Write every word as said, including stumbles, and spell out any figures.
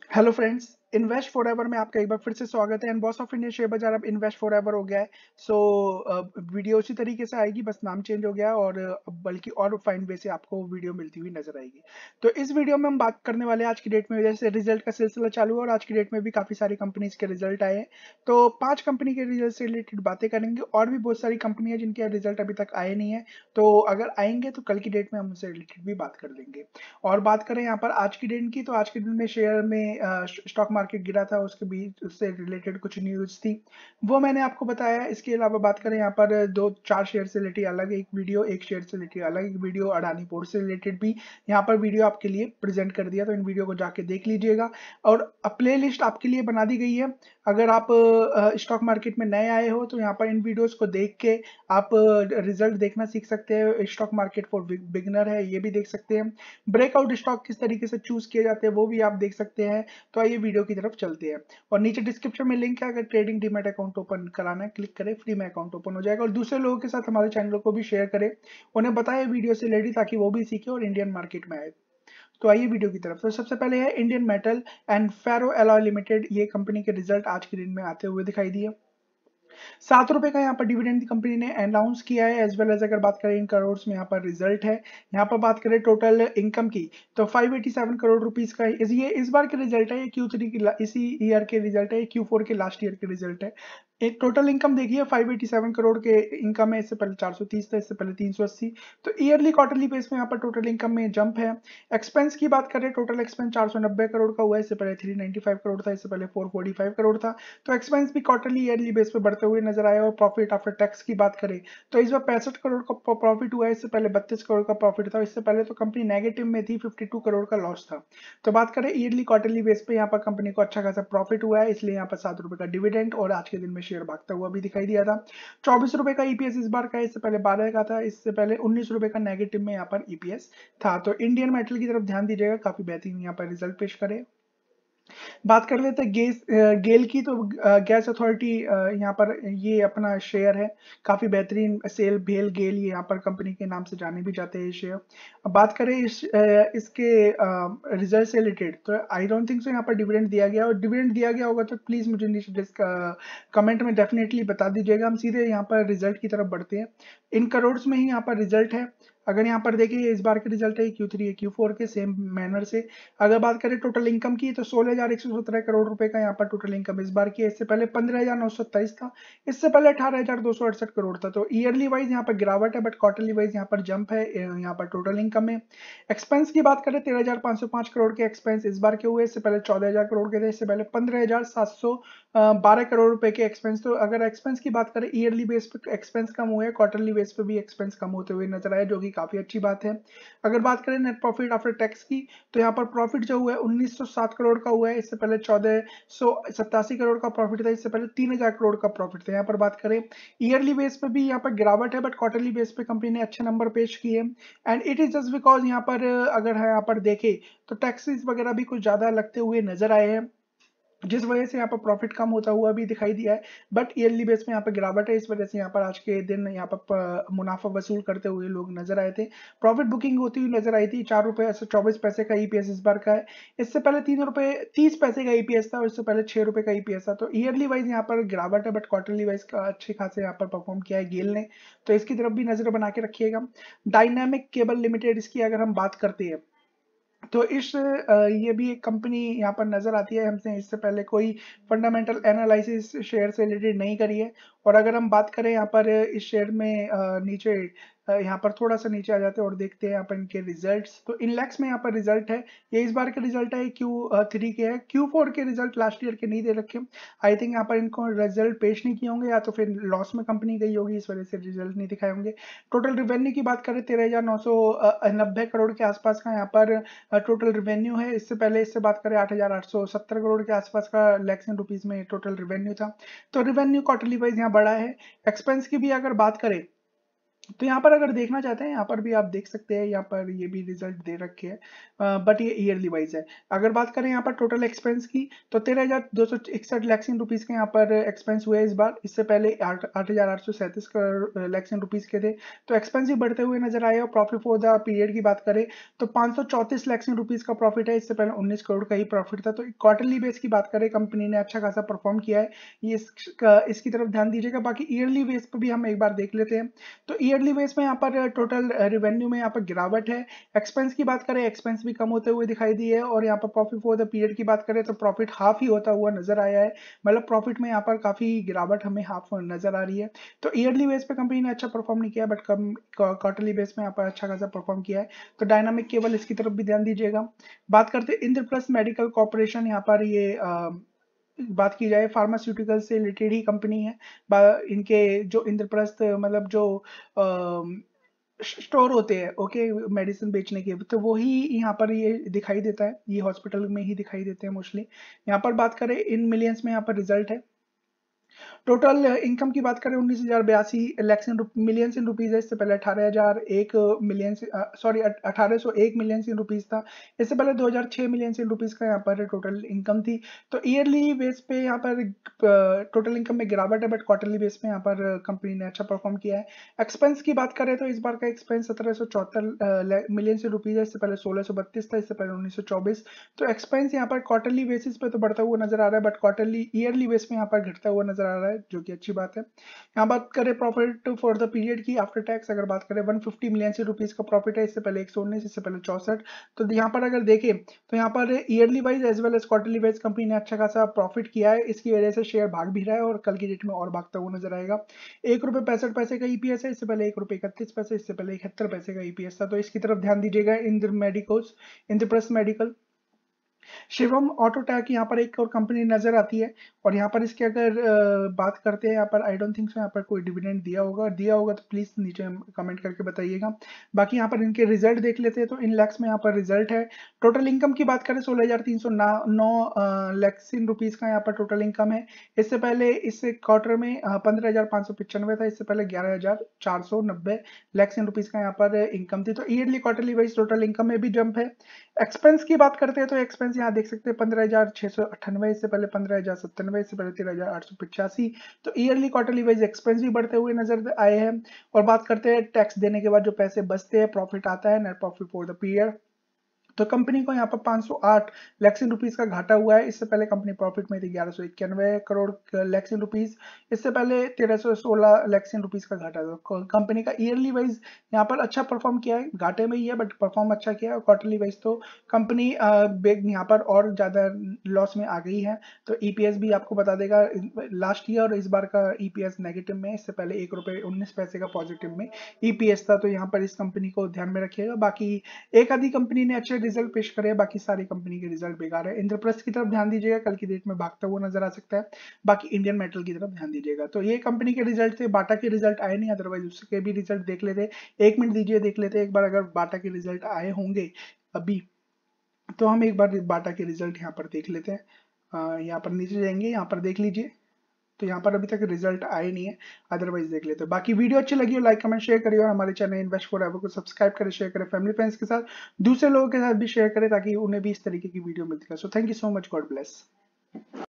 Hello friends, invest forever में आपका एक बार फिर से स्वागत है। And boss of India share बाजार अब इन्वेस्ट फॉरएवर हो गया है। सो so, वीडियो उसी तरीके से आएगी, बस नाम चेंज हो गया है और uh, बल्कि और फाइन वे से आपको वीडियो मिलती हुई नजर आएगी। तो इस वीडियो में हम बात करने वाले हैं आज की डेट में, जैसे रिजल्ट का सिलसिला चालू है और आज की डेट में भी काफी सारी कंपनीज के रिजल्ट आए हैं। तो पांच कंपनी के रिजल्ट से रिलेटेड बातें करेंगे और भी बहुत सारी कंपनी है जिनके रिजल्ट अभी तक आए नहीं है। तो अगर आएंगे तो कल की डेट में हम उनसे रिलेटेड भी बात कर लेंगे। और बात करें यहाँ पर आज की दिन की, तो आज के दिन में शेयर में स्टॉक मार्केट गिरा था, उसके बीच उससे रिलेटेड कुछ न्यूज थी, वो मैंने आपको बताया। इसके अलावा बात करें यहाँ पर दो चार शेयर से रिलेटेड अलग एक वीडियो, एक शेयर से रिलेटेड अलग एक वीडियो, अडानी पोर्ट से रिलेटेड भी यहाँ पर वीडियो आपके लिए प्रेजेंट कर दिया। तो इन वीडियो को जाके देख लीजिएगा और प्ले लिस्ट आपके लिए बना दी गई है। अगर आप स्टॉक मार्केट में नए आए हो तो यहाँ पर इन वीडियोस को देख के आप रिजल्ट देखना सीख सकते हैं। स्टॉक मार्केट फॉर बिगनर है, ये भी देख सकते हैं। ब्रेकआउट स्टॉक किस तरीके से चूज किए जाते हैं वो भी आप देख सकते हैं। तो आइए वीडियो की तरफ चलते हैं। और नीचे डिस्क्रिप्शन में लिंक है, अगर ट्रेडिंग डीमैट अकाउंट ओपन कराना है क्लिक करें, फ्री में अकाउंट ओपन हो जाएगा। और दूसरे लोगों के साथ हमारे चैनल को भी शेयर करें, उन्हें बताएं वीडियो से रिलेटेड, ताकि वो भी सीखे और इंडियन मार्केट में आए। तो आइए वीडियो की तरफ। तो सबसे पहले है Indian metal and ferro alloy limited. ये कंपनी के रिजल्ट आज के दिन में आते हुए दिखाई दिए। सात रुपए का यहाँ पर डिविडेंड कंपनी ने अनाउंस किया है। एज वेल एज अगर बात करें इन करोड़ में यहाँ पर रिजल्ट है। यहाँ पर बात करें टोटल इनकम की, तो five eighty seven crore rupees का इस ये इस बार के रिजल्ट है। ये क्यू थ्री की इसी ईयर के रिजल्ट है, क्यू फोर के लास्ट ईयर के रिजल्ट है। एक टोटल इनकम देखिए फाइव एटी सेवन करोड़ के इनकम है। इससे पहले चार सौ तीस था, इससे पहले तीन सौ अस्सी। तो ईयरली क्वार्टरली बेस में यहाँ पर टोटल इनकम में जंप है। एक्सपेंस की बात करें, टोटल एक्सपेंस चार सौ नब्बे करोड़ का हुआ है। इससे पहले थ्री नाइन्टी फाइव करोड़ था, इससे पहले फोर फोर्टी फाइव करोड़ था। तो एक्सपेंस भी क्वार्टरली ईयरली बेस पे बढ़ते हुए नजर आया। और प्रॉफिट आफ्टर टैक्स की बात करें तो इस बार पैंसठ करोड़ का प्रॉफिट हुआ है, इससे पहले बत्तीस करोड़ का प्रॉफिट था। इससे पहले तो कंपनी नेगेटिव में थी, बावन करोड़ का लॉस था। तो बात करें ईयरली क्वार्टरली बेस पे यहाँ पर कंपनी को अच्छा खासा प्रॉफिट हुआ है, इसलिए यहाँ पर सात रुपए का डिविडेंड और आज के दिन में शेयर भागता हुआ भी दिखाई दिया था। चौबीस रुपए का ईपीएस इस बार का है, इससे पहले बारह का था, इससे पहले उन्नीस रुपए का नेगेटिव में यहाँ पर ईपीएस था। तो इंडियन मेटल की तरफ ध्यान दीजिएगा, काफी बेहतरीन यहाँ पर रिजल्ट पेश करे। बात कर लेते हैं गैस गेल की, तो गैस अथॉरिटी यहाँ पर ये अपना शेयर है, काफी बेहतरीन सेल भेल गेल, ये यहाँ पर कंपनी के नाम से जाने भी जाते हैं शेयर। अब बात करें इस इसके रिजल्ट से रिलेटेड, तो आई डोंट थिंक सो यहाँ पर डिविडेंड दिया गया, और डिविडेंड दिया गया होगा तो प्लीज मुझे नीचे कमेंट में डेफिनेटली बता दीजिएगा। हम सीधे यहाँ पर रिजल्ट की तरफ बढ़ते हैं। इन करोड़ में ही यहाँ पर रिजल्ट है। अगर यहाँ पर देखिए इस बार के रिजल्ट है क्यू थ्री क्यू फोर के सेम मैनर से। अगर बात करें टोटल इनकम की, तो सोलह हजार एक सौ सत्रह करोड़ रुपए का यहाँ पर टोटल इनकम इस बार की है। इससे पहले पंद्रह हजार नौ सौ तेईस था, इससे पहले अठारह हजार दो सौ अड़सठ करोड़ था। तो ईयरली वाइज यहाँ पर गिरावट है, बट क्वार्टरली वाइज यहाँ पर जंप है यहाँ पर टोटल इनकम में। एक्सपेंस की बात करें, तेरह हजार पांच सौ पांच करोड़ के एक्सपेंस इस बार के हुए, इससे पहले चौदह हजार करोड़ के थे, इससे पहले पंद्रह हजार सात सौ बारह करोड़ रुपए के एक्सपेंस। तो अगर एक्सपेंस की बात करें, ईयरली बेस पे एक्सपेंस कम हुए, क्वार्टरली बेस पे भी एक्सपेंस कम होते हुए नजर आए, जो कि काफी अच्छी बात है। अगर बात करें नेट प्रॉफिट आफ्टर टैक्स की, तो यहाँ पर प्रॉफिट जो हुआ है उन्नीस सौ सात करोड़ का हुआ है, इससे पहले चौदह सौ सत्तासी करोड़ का प्रॉफिट था, इससे पहले तीन हजार करोड़ का प्रॉफिट था। यहाँ पर बात करें ईयरली बेस पे भी यहाँ पर गिरावट है, बट क्वार्टरली बेस पे कंपनी ने अच्छे नंबर पेश किए। And it is just because यहाँ पर अगर यहाँ पर देखे तो टैक्सेस वगैरह भी कुछ ज्यादा लगते हुए नजर आए हैं, जिस वजह से यहाँ पर प्रॉफिट कम होता हुआ भी दिखाई दिया है। बट ईयरली बेस में यहाँ पर गिरावट है, इस वजह से यहाँ पर आज के दिन यहाँ पर मुनाफा वसूल करते हुए लोग नजर आए थे। प्रॉफिट बुकिंग होती हुई नजर आई थी। चार रुपए चौबीस पैसे का ईपीएस इस बार का है, इससे पहले तीन रुपए तीस पैसे का ईपीएस था, और इससे पहले छह रुपए का ईपीएस था। तो ईयरली वाइज यहाँ पर गिरावट है, बट क्वार्टरली वाइज का अच्छे खासे यहाँ पर परफॉर्म किया है गेल ने। तो इसकी तरफ भी नजर बना के रखिएगा। डायनामिक केबल लिमिटेड, इसकी अगर हम बात करते हैं, तो इस ये भी एक कंपनी यहाँ पर नजर आती है। हमसे इससे पहले कोई फंडामेंटल एनालिसिस शेयर से रिलेटेड नहीं करी है। और अगर हम बात करें यहाँ पर इस शेयर में नीचे यहाँ पर थोड़ा सा नीचे आ जाते हैं और देखते हैं यहाँ पर इनके रिजल्ट्स, तो इनलैक्स में यहाँ पर रिजल्ट है। ये इस बार के रिजल्ट है, क्यू थ्री के है, क्यू फोर के रिजल्ट लास्ट ईयर के नहीं दे रखे। आई थिंक यहाँ पर इनको रिजल्ट पेश नहीं किए होंगे, या तो फिर लॉस में कंपनी गई होगी, इस वजह से रिजल्ट नहीं दिखाए होंगे। टोटल रिवेन्यू की बात करें, तेरह हजार नौ सौ नब्बे करोड़ के आसपास का यहाँ पर टोटल रिवेन्यू है। इससे पहले इससे बात करें आठ हजार आठ सौ सत्तर करोड़ के आसपास का लैक्स इन रुपीज में टोटल रिवेन्यू था। तो रिवेन्यू क्वार्टरली वाइज यहाँ बड़ा है। एक्सपेंस की भी अगर बात करें तो यहाँ पर अगर देखना चाहते हैं, यहाँ पर भी आप देख सकते हैं, यहाँ पर ये भी रिजल्ट दे रखे हैं, बट ये ईयरली वाइज है। अगर बात करें यहाँ पर टोटल एक्सपेंस की, तो तेरह हजार दो सौ इकसठ लैक्स रुपीज के यहाँ पर एक्सपेंस हुए इस बार। इससे पहले आठ आठ हजार आठ सौ सैंतीस लैक्स रुपीज के थे। तो एक्सपेंस भी बढ़ते हुए नजर आए। और प्रॉफिट फॉर द पीरियड की बात करें तो पाँच सौ चौंतीस लैक्स रुपीज का प्रॉफिट है। इससे पहले उन्नीस करोड़ का ही प्रॉफिट था। तो क्वार्टरली बेस की बात करें, कंपनी ने अच्छा खासा परफॉर्म किया है, ये इसका इसकी तरफ ध्यान दीजिएगा। बाकी ईयरली बेस पर भी हम एक बार देख लेते हैं। तो ईयरली बेस में यहाँ पर टोटल रेवेन्यू में यहाँ पर गिरावट है। एक्सपेंस की बात करें, एक्सपेंस भी कम होते हुए दिखाई दी है। और यहाँ पर प्रॉफिट फॉर द पीरियड की बात करें तो प्रॉफिट हाफ ही होता हुआ नजर आया है। मतलब प्रॉफिट में यहाँ पर काफी गिरावट हमें हाफ नजर आ रही है। तो ईयरली बेस पे कंपनी ने अच्छा परफॉर्म नहीं किया, बट कम क्वार्टरली बेस में यहाँ पर अच्छा खासा परफॉर्म किया है। तो डायनामिक केबल इसकी तरफ भी ध्यान दीजिएगा। बात करते हैं इंद्रप्रस्थ मेडिकल कॉर्पोरेशन, यहाँ पर ये आ, बात की जाए फार्मास्यूटिकल से रिलेटेड ही कंपनी है। इनके जो इंद्रप्रस्थ मतलब जो स्टोर होते हैं, ओके, मेडिसिन बेचने के, तो वो ही यहाँ पर ये दिखाई देता है, ये हॉस्पिटल में ही दिखाई देते हैं मोस्टली। यहाँ पर बात करें इन मिलियंस में यहाँ पर रिजल्ट है। टोटल इनकम की बात करें उन्नीस हजार बयासी लैक्स मिलियन इन रुपीज है। इससे पहले अठारह हजार एक मिलियन सॉरी अठारह सौ एक मिलियन इन रुपीज था। इससे पहले दो हजार छह मिलियन इन रुपीज का यहाँ पर टोटल इनकम थी। तो ईयरली बेस पे यहाँ पर टोटल इनकम में गिरावट है, बट क्वार्टरली बेस पे यहाँ पर कंपनी ने अच्छा परफॉर्म किया है। एक्सपेंस की बात करें तो इस बार का एक्सपेंस सत्रह सौ चौहत्तर मिलियन इन रुपीज है। इससे पहले सोलह सौ बत्तीस था, इससे पहले उन्नीस सौ चौबीस। तो एक्सपेंस यहाँ पर क्वार्टरली बेसिस पे तो बढ़ता हुआ नजर आ रहा है, बट क्वार्टरली ईयरली बेस में यहाँ पर घटता हुआ नजर आ रहा है, जो कि अच्छी बात है। यहाँ बात करें प्रॉफिट फॉर द पीरियड की आफ्टर टैक्स, अगर बात करें एक सौ पचास मिलियन से रुपीस का प्रॉफिट है। इससे पहले एक सौ उन्नीस, इससे पहले चौसठ। तो यहाँ पर अगर देखें तो यहाँ पर yearly wise as well as quarterly wise company ने अच्छा खासा प्रॉफिट किया है। इसकी वजह से शेयर भाग भी रहा है और कल की डेट में और भागता हुआ नजर आएगा। एक रुपए पैंसठ पैसे का ईपीएस है। इससे पहले एक रुपए इकतीस पैसे, इससे पहले इकहत्तर पैसे का ईपीएस था। तो इसकी तरफ ध्यान दीजिएगा। Indra medicos Indraprastha medical, Shivam autotech यहाँ पर एक और कंपनी नजर आती है। और यहाँ पर इसके अगर अ, बात करते हैं, यहाँ पर आई डोंट थिंक सो यहाँ पर कोई डिविडेंड दिया होगा, दिया होगा तो प्लीज नीचे कमेंट करके बताइएगा। बाकी यहाँ पर इनके रिजल्ट देख लेते हैं। तो इन लैक्स में यहाँ पर रिजल्ट है। टोटल इनकम की बात करें सोलह हजार तीन सौ नौ लैक्स इन रुपीज का यहाँ पर टोटल इनकम है। इससे पहले इस क्वार्टर में पंद्रह हजार पाँच सौ पिचानवे था। इससे पहले ग्यारह हजार चार सौ नब्बे लैक्स इन रुपीज का यहाँ पर इनकम थी। तो yearly quarterly wise total income में भी जंप है। एक्सपेंस की बात करते हैं तो एक्सपेंस यहाँ देख सकते हैं पंद्रह हजार छह सौ अट्ठानवे, इससे पहले पंद्रह हजार सत्तानवे, इससे पहले तेरह हजार आठ सौ पिचासी। तो ईयरली क्वार्टरली वाइज एक्सपेंस भी बढ़ते हुए नजर आए हैं। और बात करते हैं टैक्स देने के बाद जो पैसे बचते हैं, प्रॉफिट आता है, net profit for the period, तो कंपनी को यहाँ पर पाँच सौ आठ लाख रुपीस का घाटा हुआ है। इससे पहले कंपनी प्रॉफिट में थी ग्यारह सौ इक्यानवे करोड़ लाख रुपीस। इससे पहले तेरह सौ सोलह लाख रुपीस का घाटा था। कंपनी का ईयरली वाइज यहाँ पर अच्छा परफॉर्म किया है, घाटे में ही है बट परफॉर्म अच्छा किया है। और क्वार्टरली वाइज तो कंपनी यहाँ पर और ज्यादा लॉस में आ गई है। तो ईपीएस भी आपको बता देगा, लास्ट ईयर और इस बार का ईपीएस नेगेटिव में, इससे पहले एक रुपए उन्नीस पैसे का पॉजिटिव में ईपीएस था। तो यहाँ पर इस कंपनी को ध्यान में रखिएगा। बाकी एक आधी कंपनी ने अच्छे रिजल्ट पेश करे, बाकी सारी कंपनी के रिजल्ट बेकार है। इंद्रप्रस्थ की तरफ ध्यान दीजिएगा, कल की डेट में भागता हुआ नजर आ सकता है। बाकी इंडियन मेटल की तरफ ध्यान दीजिएगा। तो ये कंपनी के रिजल्ट थे। बाटा के रिजल्ट आए नहीं, अदरवाइज उसके भी रिजल्ट देख लेते। एक मिनट दीजिए, देख लेते एक बार। अगर बाटा के रिजल्ट आए होंगे अभी, तो हम एक बार बाटा के रिजल्ट यहाँ पर देख लेते हैं। यहाँ पर नीचे जाएंगे, यहाँ पर देख लीजिए। तो यहाँ पर अभी तक रिजल्ट आए नहीं है, अदरवाइज देख लेते हैं। बाकी वीडियो अच्छी लगी हो लाइक कमेंट शेयर करिए। और हमारे चैनल इन्वेस्ट फॉर एवर को सब्सक्राइब करें, शेयर करें फैमिली फ्रेंड्स के साथ, दूसरे लोगों के साथ भी शेयर करें, ताकि उन्हें भी इस तरीके की वीडियो मिलती रहे। So thank you so much, God bless.